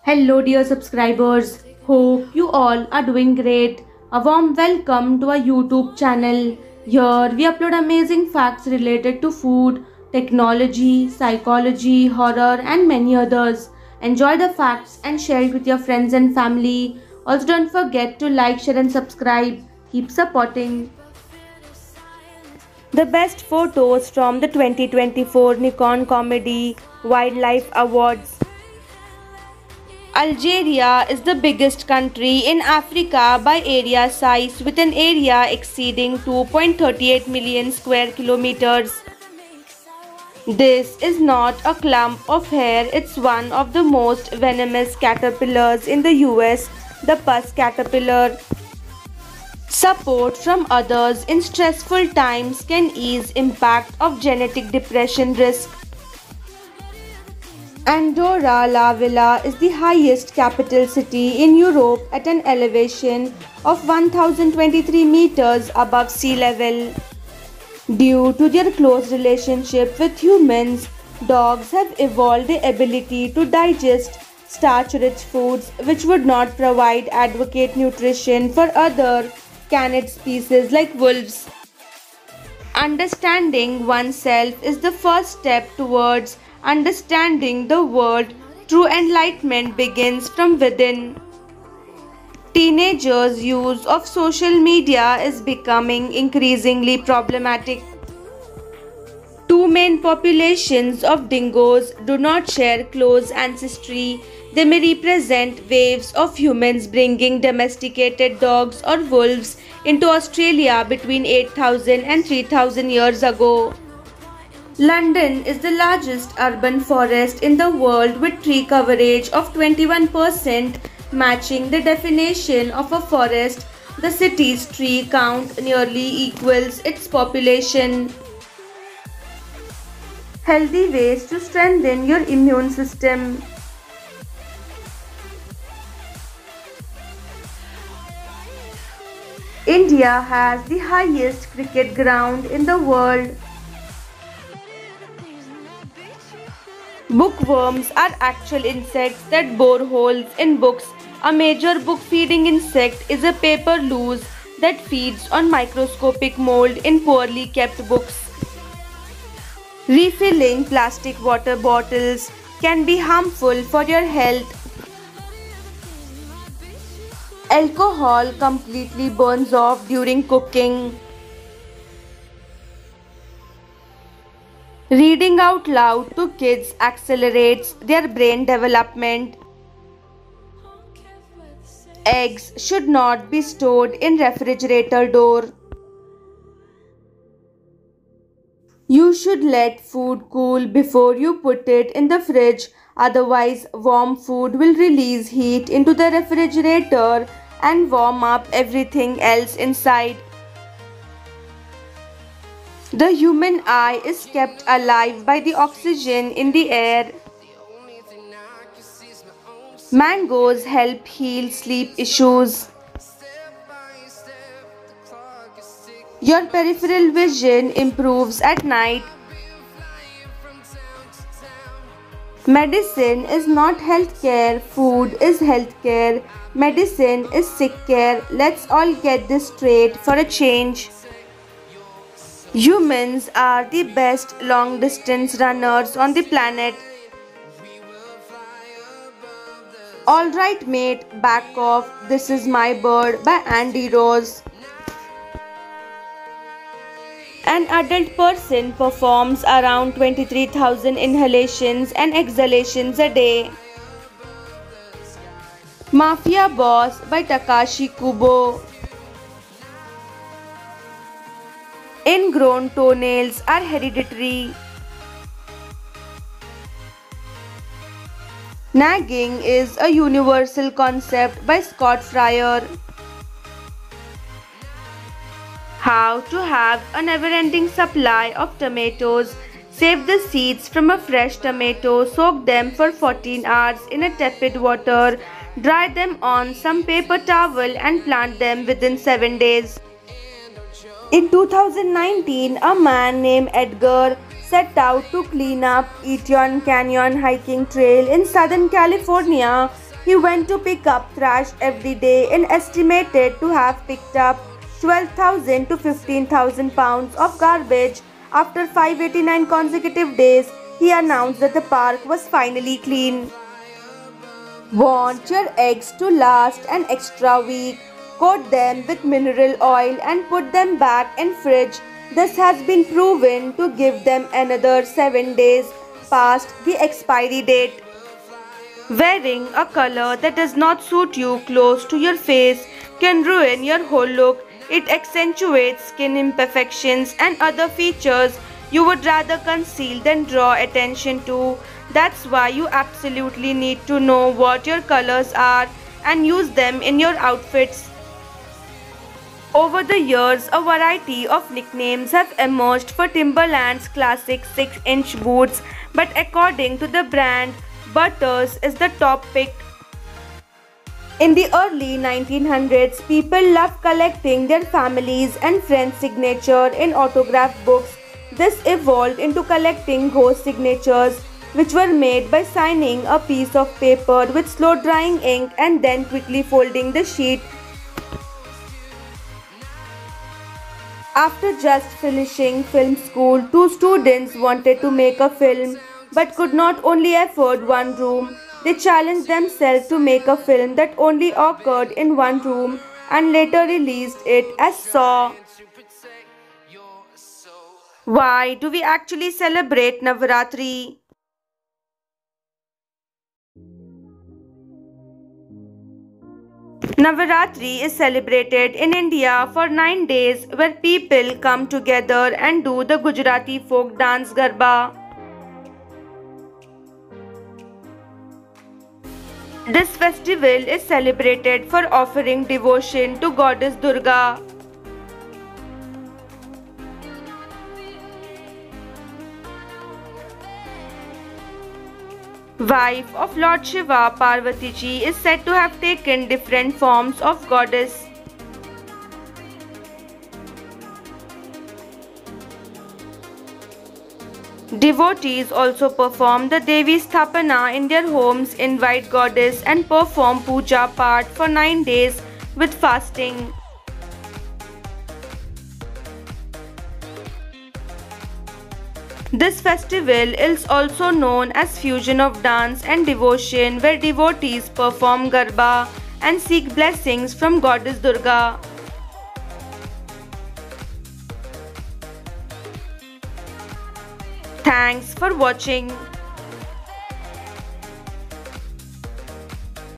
Hello, dear subscribers. Hope you all are doing great. A warm welcome to our YouTube channel. Here we upload amazing facts related to food, technology, psychology, horror, and many others. Enjoy the facts and share it with your friends and family. Also, don't forget to like, share, and subscribe. Keep supporting. The best photos from the 2024 Nikon Comedy Wildlife Awards. Algeria is the biggest country in Africa by area size with an area exceeding 2.38 million square kilometers. This is not a clump of hair, it's one of the most venomous caterpillars in the US, the pus caterpillar. Support from others in stressful times can ease impact of genetic depression risk. Andorra la Vella is the highest capital city in Europe at an elevation of 1023 meters above sea level. Due to their close relationship with humans, dogs have evolved the ability to digest starch-rich foods which would not provide adequate nutrition for other canid species like wolves. Understanding oneself is the first step towards understanding the world. True enlightenment begins from within. Teenagers' use of social media is becoming increasingly problematic. Two main populations of dingoes do not share close ancestry. They may represent waves of humans bringing domesticated dogs or wolves into Australia between 8,000 and 3,000 years ago. London is the largest urban forest in the world with tree coverage of 21%, matching the definition of a forest. The city's tree count nearly equals its population. Healthy ways to strengthen your immune system. India has the highest cricket ground in the world. Bookworms are actual insects that bore holes in books. A major book-feeding insect is a paper louse that feeds on microscopic mold in poorly kept books. Refilling plastic water bottles can be harmful for your health. Alcohol completely burns off during cooking. Reading out loud to kids accelerates their brain development. Eggs should not be stored in refrigerator door. You should let food cool before you put it in the fridge, otherwise warm food will release heat into the refrigerator and warm up everything else inside. The human eye is kept alive by the oxygen in the air. Mangoes help heal sleep issues. Your peripheral vision improves at night. Medicine is not healthcare, food is healthcare. Medicine is sick care. Let's all get this straight for a change. Humans are the best long-distance runners on the planet. Alright mate, back off. This is My Bird by Andy Rose. An adult person performs around 23,000 inhalations and exhalations a day. Mafia Boss by Takashi Kubo. Ingrown toenails are hereditary. Nagging is a universal concept by Scott Fryer. How to have a never-ending supply of tomatoes. Save the seeds from a fresh tomato, soak them for 14 hours in a tepid water, dry them on some paper towel and plant them within 7 days. In 2019, a man named Edgar set out to clean up Eton Canyon hiking trail in Southern California. He went to pick up trash every day and estimated to have picked up 12,000 to 15,000 pounds of garbage. After 589 consecutive days, he announced that the park was finally clean. Want your eggs to last an extra week? Coat them with mineral oil and put them back in fridge. This has been proven to give them another 7 days past the expiry date. Wearing a color that does not suit you close to your face can ruin your whole look. It accentuates skin imperfections and other features you would rather conceal than draw attention to. That's why you absolutely need to know what your colors are and use them in your outfits. Over the years, a variety of nicknames have emerged for Timberland's classic 6-inch boots, but according to the brand, Butters is the top pick. In the early 1900s, people loved collecting their families' and friends' signature in autograph books. This evolved into collecting ghost signatures, which were made by signing a piece of paper with slow-drying ink and then quickly folding the sheet. After just finishing film school, two students wanted to make a film but could not only afford one room. They challenged themselves to make a film that only occurred in one room and later released it as Saw. Why do we actually celebrate Navaratri? Navaratri is celebrated in India for 9 days where people come together and do the Gujarati folk dance Garba. This festival is celebrated for offering devotion to goddess Durga. Wife of Lord Shiva, Parvati ji is said to have taken different forms of goddess. Devotees also perform the Devi Sthapana in their homes, invite goddess and perform puja part for 9 days with fasting. This festival is also known as fusion of dance and devotion, where devotees perform Garba and seek blessings from goddess Durga. Thanks for watching.